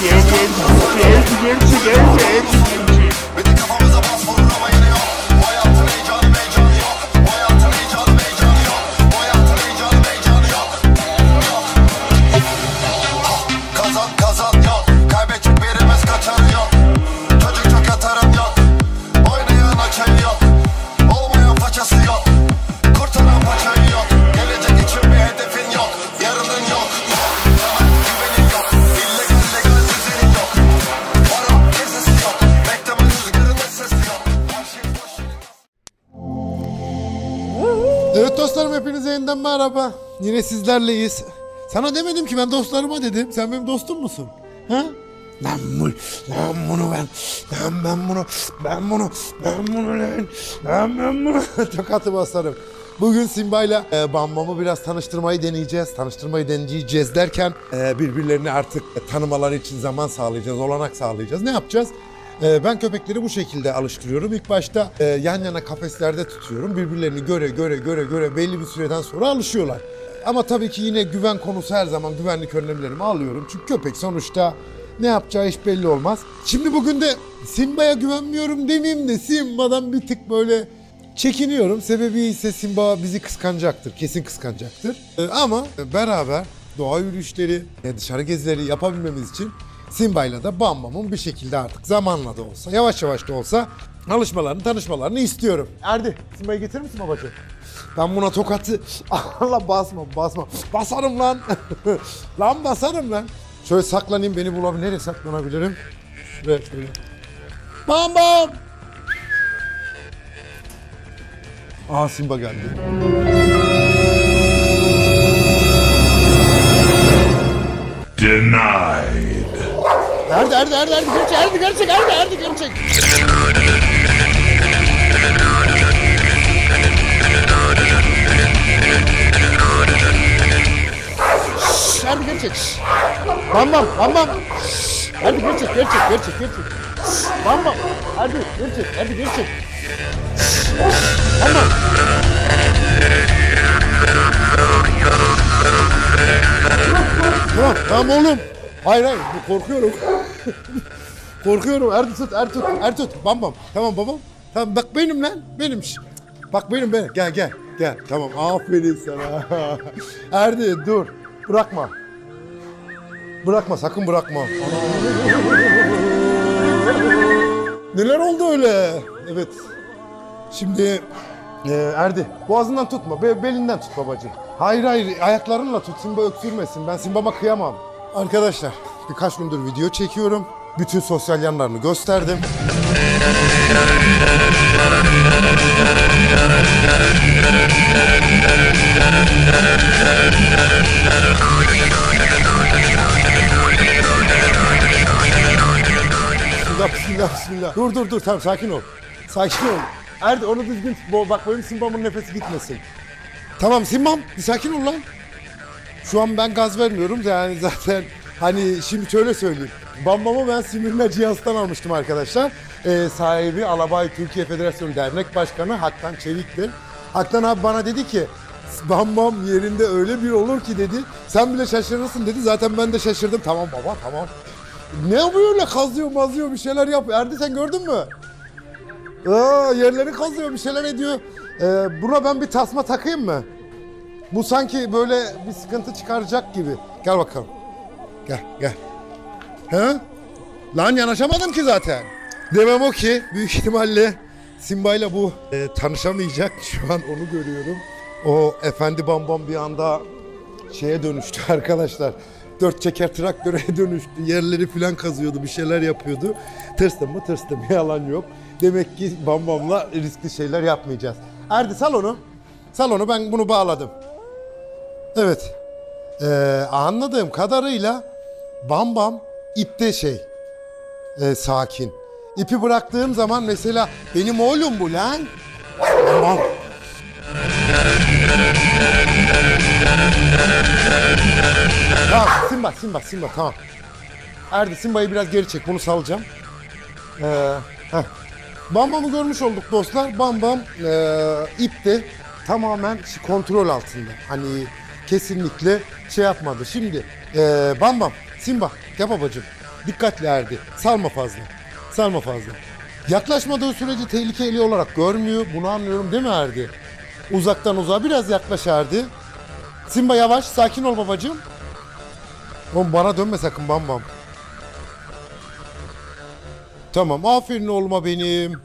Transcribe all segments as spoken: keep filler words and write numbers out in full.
Evet dostlarım, hepinize yeniden merhaba. Yine sizlerleyiz. Sana demedim ki, ben dostlarıma dedim. Sen benim dostum musun? Ha? Lan bunu, lan bunu ben, lan ben bunu, ben bunu, ben bunu, lan, lan ben bunu. Tokatı basarım. Bugün Simba'yla e, Bambam'ı biraz tanıştırmayı deneyeceğiz. Tanıştırmayı deneyeceğiz derken e, birbirlerini artık tanımaları için zaman sağlayacağız, olanak sağlayacağız. Ne yapacağız? E, ben köpekleri bu şekilde alıştırıyorum. İlk başta e, yan yana kafeslerde tutuyorum. Birbirlerini göre göre göre göre belli bir süreden sonra alışıyorlar. Ama tabii ki yine güven konusu, her zaman güvenlik önlemlerimi alıyorum. Çünkü köpek sonuçta ne yapacağı hiç belli olmaz. Şimdi bugün de Simba'ya güvenmiyorum demeyeyim de Simba'dan bir tık böyle çekiniyorum. Sebebi ise Simba bizi kıskanacaktır. Kesin kıskanacaktır. Ee, ama beraber doğa yürüyüşleri, dışarı gezileri yapabilmemiz için Simba'yla da Bambam'ın bir şekilde artık zamanla da olsa, yavaş yavaş da olsa alışmalarını, tanışmalarını istiyorum. Erdi, Simba'yı getirir misin babacığım? Ben buna tokatı... Allah basma, basma. Basarım lan. Lan basarım lan. Şöyle saklanayım, beni bulabilir. Nereye saklanabilirim? Şuraya şöyle. Bam bam. Aa, Simba geldi. Denied. Erdi, Erdi, Erdi, Erdi, gerçek, Erdi, gerçek, Erdi, Erdi, gerçek. Şşş, Erdi, gerçek. Bam bam, bam bam. Erdi, gerçek, gerçek, gerçek, gerçek. Bam bam. Erdi, gerçek, Erdi, gerçek. Bam bam. Tamam, tamam oğlum. Hayır hayır, korkuyorum. Korkuyorum. Erdi tut, Erdi tut, Erdi tut. Bam bam. Tamam babam. Tamam, bak benim lan. Benim. Bak benim benim. Gel gel. Gel. Tamam, aferin sana. Erdi dur. Bırakma. Bırakma, sakın bırakma. Neler oldu öyle? Evet. Şimdi e, Erdi, boğazından tutma, be, belinden tut babacığım. Hayır hayır, ayaklarınla tut, Simba öksürmesin. Ben Simba'ma kıyamam. Arkadaşlar, birkaç gündür video çekiyorum. Bütün sosyal yanlarını gösterdim. Bismillah, bismillah, bismillah. Dur, dur, dur. Tamam, sakin ol. Sakin ol. Erdi, onu düzgün tut. Bak, benim Simba'mın nefesi gitmesin. Tamam, Simba'm, bir sakin ol lan. Şu an ben gaz vermiyorum. Yani zaten hani şimdi şöyle söyleyeyim. Bambam'ı ben Simirna Cihaz'dan almıştım arkadaşlar. Ee, sahibi Alabay Türkiye Federasyonu Dernek Başkanı Haktan Çevik'tir. Haktan abi bana dedi ki, Bambam yerinde öyle bir olur ki dedi. Sen bile şaşırırsın dedi. Zaten ben de şaşırdım. Tamam baba, tamam. Ne yapıyor öyle, kazıyor mazıyor bir şeyler yapıyor. Erdi, sen gördün mü? Aa, yerleri kazıyor, bir şeyler ediyor. Ee, buna ben bir tasma takayım mı? Bu sanki böyle bir sıkıntı çıkaracak gibi. Gel bakalım. Gel gel. He? Lan yanaşamadım ki zaten. Demem o ki büyük ihtimalle Simba'yla bu e, tanışamayacak. Şu an onu görüyorum. O efendi Bambam bir anda şeye dönüştü arkadaşlar. Dört çeker traktöre dönüştü. Yerleri filan kazıyordu, bir şeyler yapıyordu. Tırstım mı tırstım, yalan yok. Demek ki Bambam'la riskli şeyler yapmayacağız. Erdi, sal onu. Sal onu, ben bunu bağladım. Evet. Ee, anladığım kadarıyla Bambam ipte şey e, sakin. İpi bıraktığım zaman mesela benim oğlum bu lan. Bambam. Tamam, Simba, Simba, Simba, tamam. Erdi, Simba'yı biraz geri çek, bunu salacağım. Ee, heh. Bambam'ı görmüş olduk dostlar. Bambam e, ipte tamamen kontrol altında. Hani kesinlikle şey yapmadı. Şimdi e, Bambam, Simba, gel babacığım. Dikkatli Erdi. Salma fazla. Salma fazla. Yaklaşmadığı sürece tehlikeli olarak görmüyor. Bunu anlıyorum değil mi Erdi? Uzaktan uzağa biraz yaklaş Erdi. Simba yavaş. Sakin ol babacığım. Oğlum bana dönme sakın bam bam. Tamam. Aferin oğluma benim.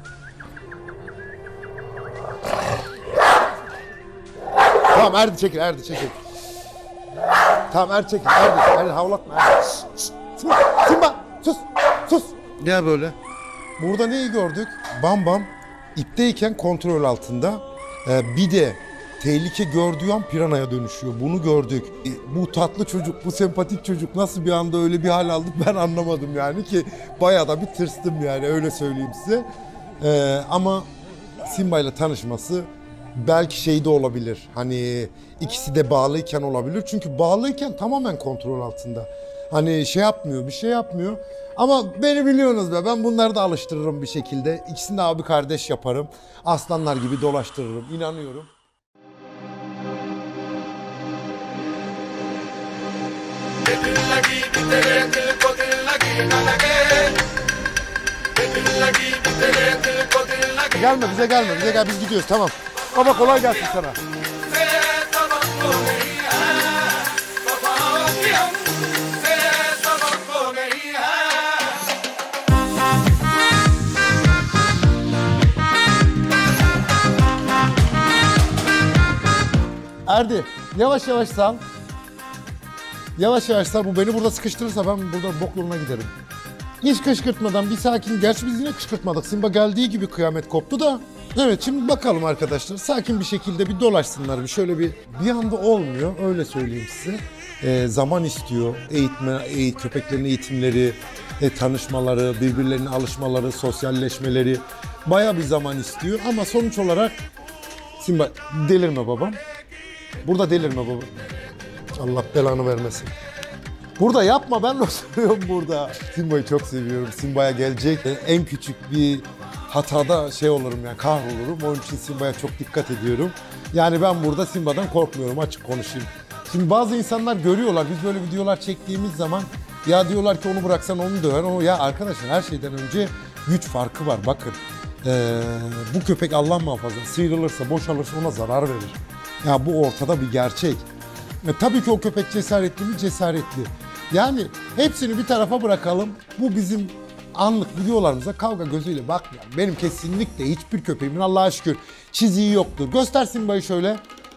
Tamam Erdi çekil. Erdi çekil. Tamam Erdi çekil. Erdi. Erdi havlatma. Erdi. Şşş, şşş. Simba. Simba. Sus. Sus. Ya böyle. Burada neyi gördük? Bam bam ipteyken kontrol altında. Ee, bir de tehlike gördüğü an piranaya dönüşüyor. Bunu gördük. E, bu tatlı çocuk, bu sempatik çocuk nasıl bir anda öyle bir hal aldı ben anlamadım yani ki bayağı da bir tırstım yani öyle söyleyeyim size. Ee, ama Simba ile tanışması belki şey de olabilir. Hani ikisi de bağlıyken olabilir. Çünkü bağlıyken tamamen kontrol altında. Hani şey yapmıyor, bir şey yapmıyor. Ama beni biliyorsunuz be, ben bunları da alıştırırım bir şekilde. İkisini de abi kardeş yaparım. Aslanlar gibi dolaştırırım, inanıyorum. Gelme bize gelme, bize gel, biz gidiyoruz tamam. Baba kolay gelsin sana. Erdi, yavaş yavaş sal. Yavaş yavaş sal. Bu beni burada sıkıştırırsa ben burada bok yoluna giderim. Hiç kışkırtmadan bir sakin. Gerçi biz yine kışkırtmadık. Simba geldiği gibi kıyamet koptu da. Evet şimdi bakalım arkadaşlar. Sakin bir şekilde bir dolaşsınlar. Bir şöyle bir bir anda olmuyor. Öyle söyleyeyim size. Ee, zaman istiyor. Eğitme, eğit, köpeklerin eğitimleri, e, tanışmaları, birbirlerine alışmaları, sosyalleşmeleri. Bayağı bir zaman istiyor. Ama sonuç olarak Simba delirme babam. Burada delirme baba. Allah belanı vermesin. Burada yapma, ben oturuyorum burada. Simba'yı çok seviyorum. Simba'ya gelecek en küçük bir hatada şey olurum yani, kahrolurum. Onun için Simba'ya çok dikkat ediyorum. Yani ben burada Simba'dan korkmuyorum, açık konuşayım. Şimdi bazı insanlar görüyorlar, biz böyle videolar çektiğimiz zaman ya diyorlar ki onu bıraksan onu döver. O, ya arkadaşlar her şeyden önce güç farkı var. Bakın ee, bu köpek Allah muhafaza sıyrılırsa, boşalırsa ona zarar verir. Ya bu ortada bir gerçek. E, tabii ki o köpek cesaretli mi? Cesaretli. Yani hepsini bir tarafa bırakalım. Bu bizim anlık videolarımıza kavga gözüyle bakmayalım. Benim kesinlikle hiçbir köpeğimin Allah'a şükür çiziği yoktur. Göster Simba'yı şöyle.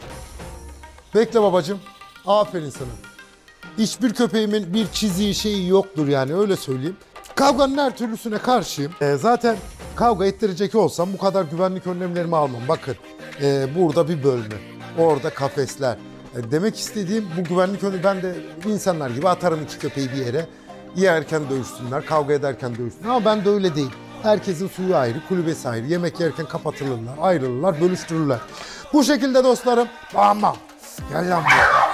Bekle babacığım. Aferin sana. Hiçbir köpeğimin bir çiziği şeyi yoktur yani, öyle söyleyeyim. Kavganın her türlüsüne karşıyım. E, zaten kavga ettirecek olsam bu kadar güvenlik önlemlerimi almam. Bakın e, burada bir bölme. Orada kafesler. E, demek istediğim bu güvenlik önü, ben de insanlar gibi atarım iki köpeği bir yere. Yerken dövüşsünler, kavga ederken dövüşsünler. Ama ben de öyle değil. Herkesin suyu ayrı, kulübesi ayrı. Yemek yerken kapatılırlar, ayrılırlar, bölüştürürler. Bu şekilde dostlarım. Bam bam. Gel lan buraya.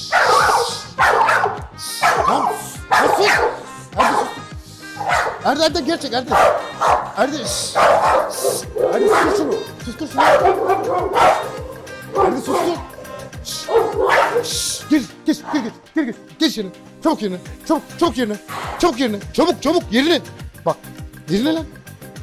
Tamam. Sus. Erdi sus. Erdi Erdi gerçek Erdi. Erdi. Erdi sus şunu. Sustur şunu. Erdi sustur. Şşş, gir, gir, gir, gir, gir, gir, gir yerine, çok yerine, çok, çok yerine, çok yerine, çabuk, çabuk, yerine. Bak, yerine lan.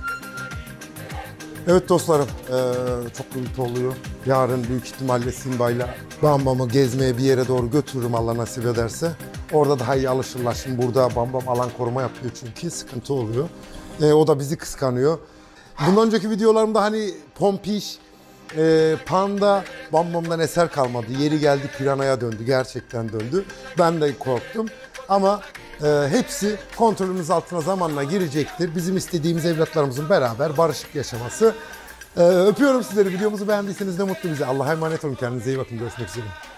Evet dostlarım, ee, çok gürültü oluyor. Yarın büyük ihtimalle Simba'yla Bam Bam'ı gezmeye bir yere doğru götürürüm Allah nasip ederse. Orada daha iyi alışırlar. Şimdi burada Bam Bam alan koruma yapıyor çünkü sıkıntı oluyor. Ee, o da bizi kıskanıyor. Bundan önceki videolarımda hani Pompiş, Ee, Panda Bam Bam'dan eser kalmadı. Yeri geldi piranaya döndü. Gerçekten döndü. Ben de korktum. Ama e, hepsi kontrolümüz altına zamanla girecektir. Bizim istediğimiz evlatlarımızın beraber barışık yaşaması. Ee, öpüyorum sizleri. Videomuzu beğendiyseniz ne mutlu bize. Allah'a emanet olun. Kendinize iyi bakın. Görüşmek üzere.